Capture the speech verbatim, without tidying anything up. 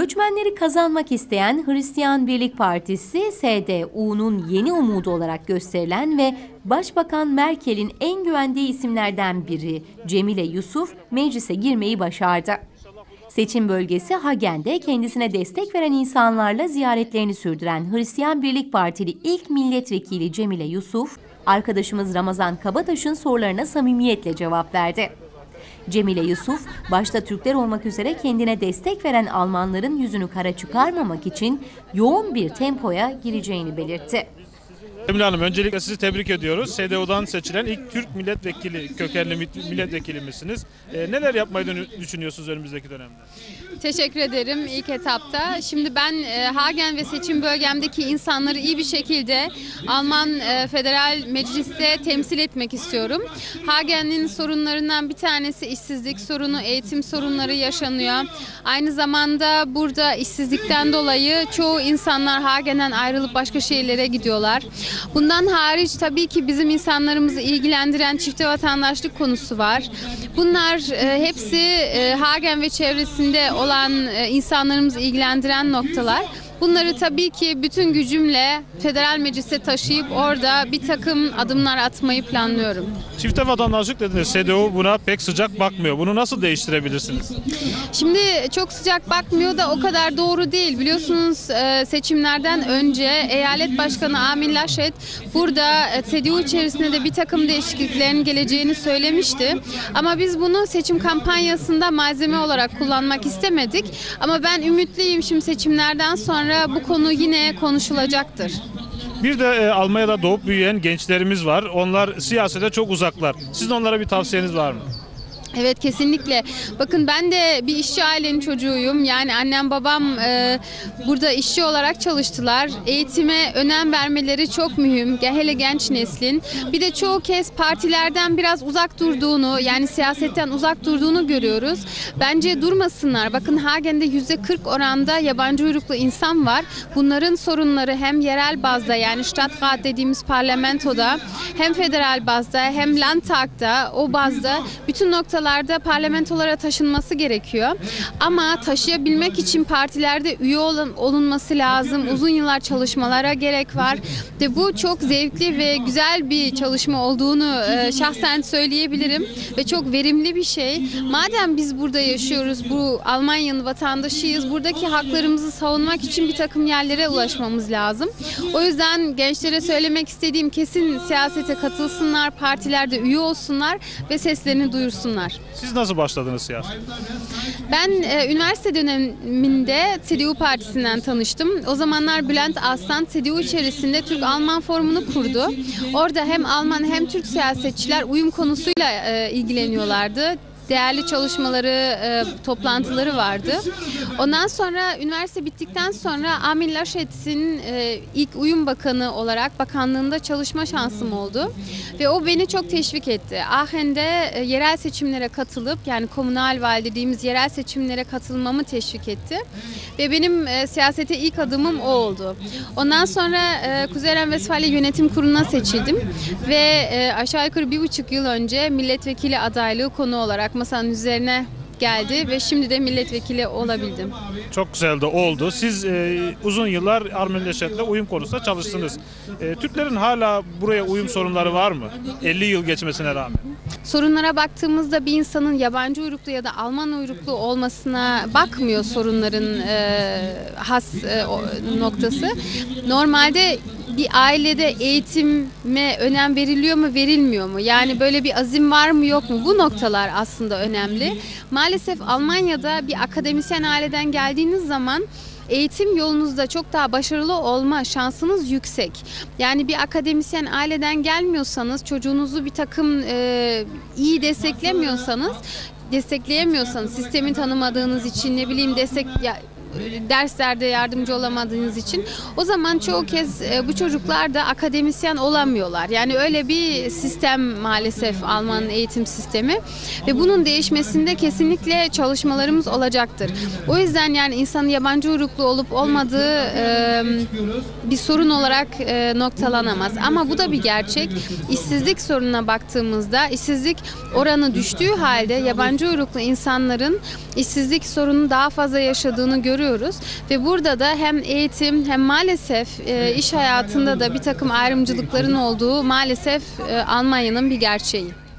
Göçmenleri kazanmak isteyen Hristiyan Birlik Partisi, S D U'nun yeni umudu olarak gösterilen ve Başbakan Merkel'in en güvendiği isimlerden biri Cemile Yusuf meclise girmeyi başardı. Seçim bölgesi Hagen'de kendisine destek veren insanlarla ziyaretlerini sürdüren Hristiyan Birlik Partili ilk milletvekili Cemile Yusuf, arkadaşımız Ramazan Kabataş'ın sorularına samimiyetle cevap verdi. Cemile Yusuf, başta Türkler olmak üzere kendine destek veren Almanların yüzünü kara çıkarmamak için yoğun bir tempoya gireceğini belirtti. Cemile Hanım, öncelikle sizi tebrik ediyoruz. S D U'dan seçilen ilk Türk milletvekili, kökenli milletvekili misiniz? E, neler yapmayı düşünüyorsunuz önümüzdeki dönemde? Teşekkür ederim ilk etapta. Şimdi ben e, Hagen ve seçim bölgemdeki insanları iyi bir şekilde Alman e, Federal Meclis'te temsil etmek istiyorum. Hagen'in sorunlarından bir tanesi işsizlik sorunu, eğitim sorunları yaşanıyor. Aynı zamanda burada işsizlikten dolayı çoğu insanlar Hagen'den ayrılıp başka şehirlere gidiyorlar. Bundan hariç tabii ki bizim insanlarımızı ilgilendiren çifte vatandaşlık konusu var. Bunlar e, hepsi e, Hagen ve çevresinde olan e, insanlarımızı ilgilendiren noktalar. Bunları tabii ki bütün gücümle federal meclise taşıyıp orada bir takım adımlar atmayı planlıyorum. Çifte vatandaşlık dediniz. S D U buna pek sıcak bakmıyor. Bunu nasıl değiştirebilirsiniz? Şimdi çok sıcak bakmıyor da o kadar doğru değil. Biliyorsunuz seçimlerden önce Eyalet Başkanı Armin Laschet burada S D U içerisinde de bir takım değişikliklerin geleceğini söylemişti. Ama biz bunu seçim kampanyasında malzeme olarak kullanmak istemedik. Ama ben ümitliyim, şimdi seçimlerden sonra bu konu yine konuşulacaktır. Bir de e, Almanya'da doğup büyüyen gençlerimiz var. Onlar siyasete çok uzaklar. Sizin onlara bir tavsiyeniz var mı? Evet, kesinlikle. Bakın, ben de bir işçi ailenin çocuğuyum. Yani annem babam e, burada işçi olarak çalıştılar. Eğitime önem vermeleri çok mühim. Hele genç neslin. Bir de çoğu kez partilerden biraz uzak durduğunu, yani siyasetten uzak durduğunu görüyoruz. Bence durmasınlar. Bakın, Hagen'de yüzde kırk oranda yabancı uyruklu insan var. Bunların sorunları hem yerel bazda, yani Stadtrat dediğimiz parlamentoda, hem federal bazda hem Landtag'da, o bazda bütün noktalar parlamentolara taşınması gerekiyor. Ama taşıyabilmek için partilerde üye olunması lazım. Uzun yıllar çalışmalara gerek var. Ve bu çok zevkli ve güzel bir çalışma olduğunu e, şahsen söyleyebilirim. Ve çok verimli bir şey. Madem biz burada yaşıyoruz, bu Almanya'nın vatandaşıyız, buradaki haklarımızı savunmak için bir takım yerlere ulaşmamız lazım. O yüzden gençlere söylemek istediğim, kesin siyasete katılsınlar, partilerde üye olsunlar ve seslerini duyursunlar. Siz nasıl başladınız siyasete? Ben e, üniversite döneminde S D U partisinden tanıştım. O zamanlar Bülent Aslan S D U içerisinde Türk-Alman forumunu kurdu. Orada hem Alman hem Türk siyasetçiler uyum konusuyla e, ilgileniyorlardı. Değerli çalışmaları, e, toplantıları vardı. Ondan sonra üniversite bittikten sonra Armin Laschet'in e, ilk uyum bakanı olarak bakanlığında çalışma şansım oldu. Ve o beni çok teşvik etti. Aachen'de e, yerel seçimlere katılıp, yani Kommunalwahl dediğimiz yerel seçimlere katılmamı teşvik etti. Ve benim e, siyasete ilk adımım o oldu. Ondan sonra e, Kuzey Ren-Vesfalya Yönetim Kurulu'na seçildim. Ve e, aşağı yukarı bir buçuk yıl önce milletvekili adaylığı konu olarak masanın üzerine geldi ve şimdi de milletvekili olabildim. Çok güzel de oldu. Siz e, uzun yıllar Armin Laschet'le uyum konusunda çalıştınız. E, Türklerin hala buraya uyum sorunları var mı? elli yıl geçmesine rağmen. Sorunlara baktığımızda bir insanın yabancı uyruklu ya da Alman uyruklu olmasına bakmıyor sorunların e, has e, noktası. Normalde bir ailede eğitime önem veriliyor mu, verilmiyor mu? Yani böyle bir azim var mı, yok mu? Bu noktalar aslında önemli. Maalesef Almanya'da bir akademisyen aileden geldiğiniz zaman eğitim yolunuzda çok daha başarılı olma şansınız yüksek. Yani bir akademisyen aileden gelmiyorsanız, çocuğunuzu bir takım e, iyi desteklemiyorsanız, destekleyemiyorsanız, sistemi tanımadığınız için, ne bileyim destek... Ya, derslerde yardımcı olamadığınız için, o zaman çoğu kez e, bu çocuklar da akademisyen olamıyorlar. Yani öyle bir sistem maalesef Alman eğitim sistemi ve bunun değişmesinde kesinlikle çalışmalarımız olacaktır. O yüzden yani insanın yabancı uyruklu olup olmadığı e, bir sorun olarak e, noktalanamaz. Ama bu da bir gerçek. İşsizlik sorununa baktığımızda işsizlik oranı düştüğü halde yabancı uyruklu insanların işsizlik sorunu daha fazla yaşadığını görüyoruz. görüyoruz ve burada da hem eğitim hem maalesef e, iş hayatında da bir takım ayrımcılıkların olduğu maalesef e, Almanya'nın bir gerçeği.